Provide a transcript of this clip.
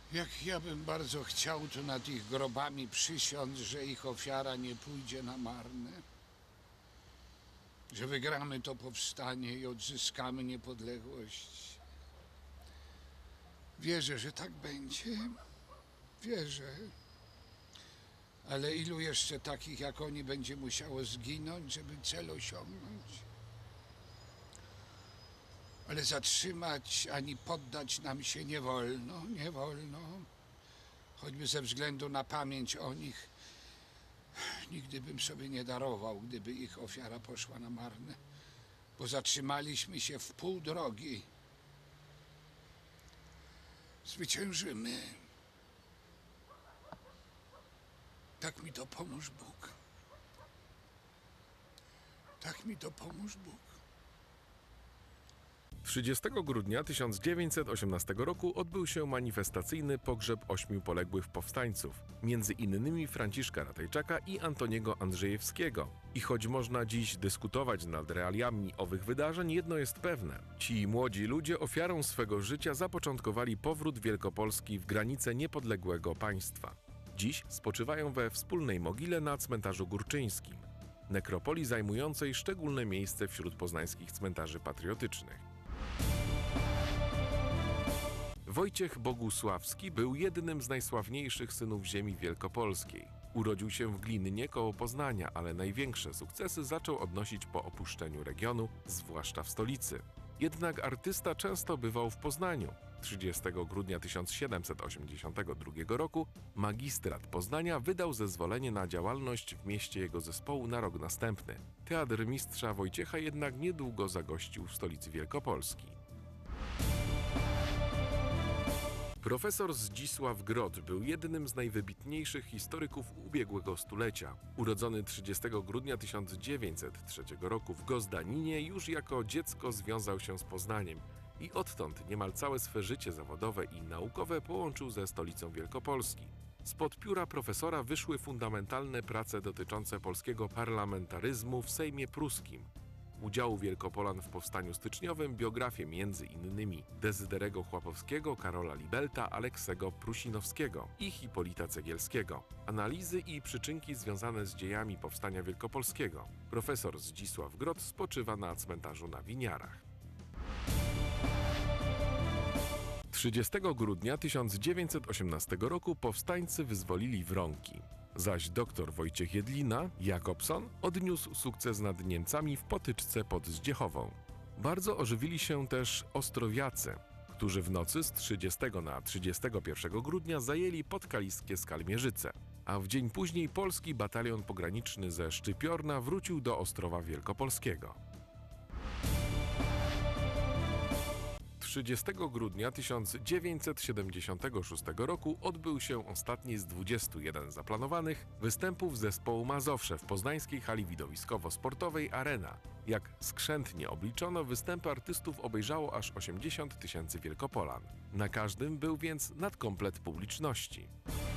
Jak ja bym bardzo chciał tu nad ich grobami przysiąc, że ich ofiara nie pójdzie na marne, że wygramy to powstanie i odzyskamy niepodległość. Wierzę, że tak będzie. Wierzę. Ale ilu jeszcze takich jak oni będzie musiało zginąć, żeby cel osiągnąć? Ale zatrzymać ani poddać nam się nie wolno, nie wolno. Choćby ze względu na pamięć o nich, nigdy bym sobie nie darował, gdyby ich ofiara poszła na marne, bo zatrzymaliśmy się w pół drogi. Zwyciężymy. Tak mi dopomóż Bóg. Tak mi dopomóż Bóg. 30 grudnia 1918 roku odbył się manifestacyjny pogrzeb 8 poległych powstańców, między innymi Franciszka Ratajczaka i Antoniego Andrzejewskiego. I choć można dziś dyskutować nad realiami owych wydarzeń, jedno jest pewne. Ci młodzi ludzie ofiarą swego życia zapoczątkowali powrót Wielkopolski w granice niepodległego państwa. Dziś spoczywają we wspólnej mogile na cmentarzu górczyńskim, nekropolii zajmującej szczególne miejsce wśród poznańskich cmentarzy patriotycznych. Wojciech Bogusławski był jednym z najsławniejszych synów ziemi wielkopolskiej. Urodził się w Glinnie koło Poznania, ale największe sukcesy zaczął odnosić po opuszczeniu regionu, zwłaszcza w stolicy. Jednak artysta często bywał w Poznaniu. 30 grudnia 1782 roku magistrat Poznania wydał zezwolenie na działalność w mieście jego zespołu na rok następny. Teatr Mistrza Wojciecha jednak niedługo zagościł w stolicy Wielkopolski. Profesor Zdzisław Grot był jednym z najwybitniejszych historyków ubiegłego stulecia. Urodzony 30 grudnia 1903 roku w Gozdaninie, już jako dziecko związał się z Poznaniem i odtąd niemal całe swe życie zawodowe i naukowe połączył ze stolicą Wielkopolski. Spod pióra profesora wyszły fundamentalne prace dotyczące polskiego parlamentaryzmu w Sejmie Pruskim, udziału Wielkopolan w powstaniu styczniowym, biografię m.in. Dezyderego Chłapowskiego, Karola Libelta, Aleksego Prusinowskiego i Hipolita Cegielskiego, analizy i przyczynki związane z dziejami powstania wielkopolskiego. Profesor Zdzisław Grot spoczywa na cmentarzu na Winiarach. 30 grudnia 1918 roku powstańcy wyzwolili Wronki, zaś dr Wojciech Jedlina, Jakobson, odniósł sukces nad Niemcami w potyczce pod Zdziechową. Bardzo ożywili się też Ostrowiacy, którzy w nocy z 30 na 31 grudnia zajęli podkaliskie Skalmierzyce, a w dzień później polski batalion pograniczny ze Szczypiorna wrócił do Ostrowa Wielkopolskiego. 30 grudnia 1976 roku odbył się ostatni z 21 zaplanowanych występów zespołu Mazowsze w poznańskiej hali widowiskowo-sportowej Arena. Jak skrzętnie obliczono, występy artystów obejrzało aż 80 000 Wielkopolan. Na każdym był więc nadkomplet publiczności.